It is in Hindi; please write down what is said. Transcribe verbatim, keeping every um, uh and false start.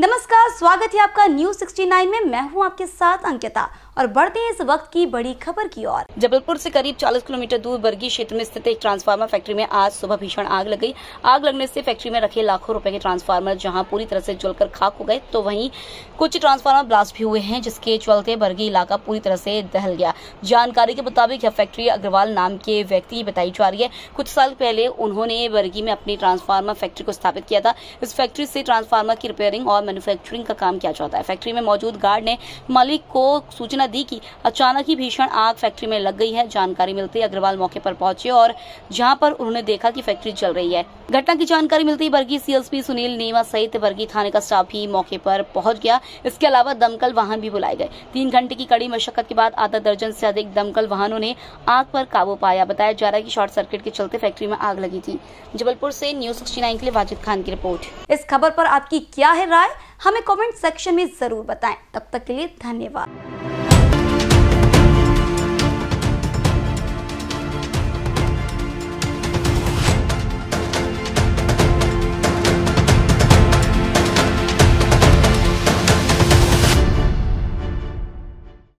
नमस्कार, स्वागत है आपका न्यूज सिक्सटी नाइन में। मैं हूं आपके साथ अंकिता और बढ़ते हैं इस वक्त की बड़ी खबर की ओर। जबलपुर से करीब चालीस किलोमीटर दूर बरगी क्षेत्र में स्थित एक ट्रांसफार्मर फैक्ट्री में आज सुबह भीषण आग लग गई। आग लगने से फैक्ट्री में रखे लाखों रुपए के ट्रांसफार्मर जहां पूरी तरह से जलकर खाक हो गए, तो वहीं कुछ ट्रांसफार्मर ब्लास्ट भी हुए हैं, जिसके चलते बरगी इलाका पूरी तरह से दहल गया। जानकारी के मुताबिक यह फैक्ट्री अग्रवाल नाम के व्यक्ति की बताई जा रही है। कुछ साल पहले उन्होंने बरगी में अपनी ट्रांसफार्मर फैक्ट्री को स्थापित किया था। इस फैक्ट्री से ट्रांसफार्मर की रिपेयरिंग और मैन्युफैक्चरिंग का काम किया जाता है। फैक्ट्री में मौजूद गार्ड ने मालिक को सूचना दी कि अचानक ही भीषण आग फैक्ट्री में लग गई है। जानकारी मिलते ही अग्रवाल मौके पर पहुंचे और जहां पर उन्होंने देखा कि फैक्ट्री जल रही है। घटना की जानकारी मिलते ही बरगी सीएसपी सुनील नीमा सहित बरगी थाने का स्टाफ भी मौके पर पहुंच गया। इसके अलावा दमकल वाहन भी बुलाए गए। तीन घंटे की कड़ी मशक्कत के बाद आधा दर्जन से अधिक दमकल वाहनों ने आग पर काबू पाया। बताया जा रहा है कि शॉर्ट सर्किट के चलते फैक्ट्री में आग लगी थी। जबलपुर से न्यूज सिक्सटी नाइन के लिए वाजिद खान की रिपोर्ट। इस खबर पर आपकी क्या है राय, हमें कमेंट सेक्शन में जरूर बताएं। तब तक के लिए धन्यवाद।